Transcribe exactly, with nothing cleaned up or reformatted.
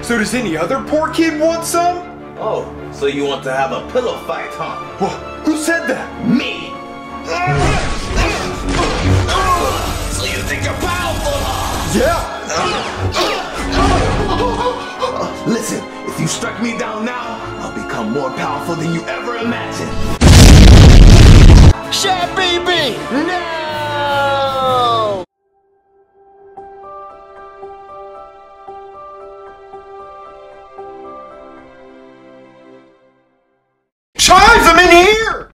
So does any other poor kid want some? Oh, so you want to have a pillow fight, huh? Well, who said that? Me! So you think you're powerful? Yeah! Listen, if you strike me down now, I'll become more powerful than you ever imagined. Share PeePee! No!